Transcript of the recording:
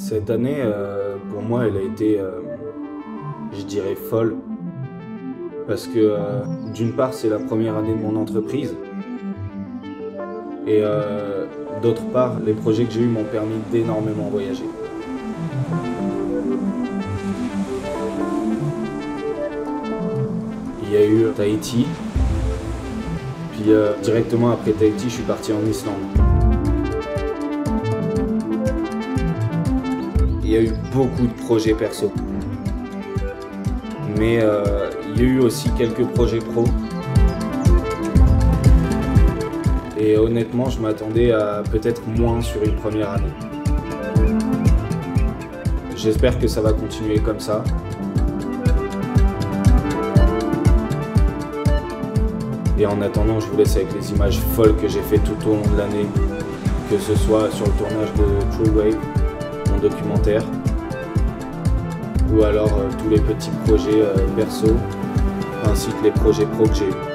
Cette année, pour moi, elle a été, je dirais, folle. Parce que, d'une part, c'est la première année de mon entreprise. Et d'autre part, les projets que j'ai eus m'ont permis d'énormément voyager. Il y a eu Tahiti. Puis directement après Tahiti, je suis parti en Islande. Il y a eu beaucoup de projets perso. Mais il y a eu aussi quelques projets pro. Et honnêtement, je m'attendais à peut-être moins sur une première année. J'espère que ça va continuer comme ça. Et en attendant, je vous laisse avec les images folles que j'ai fait tout au long de l'année, que ce soit sur le tournage de True Wave, mon documentaire, ou alors tous les petits projets perso, ainsi que les projets pro que j'ai eus.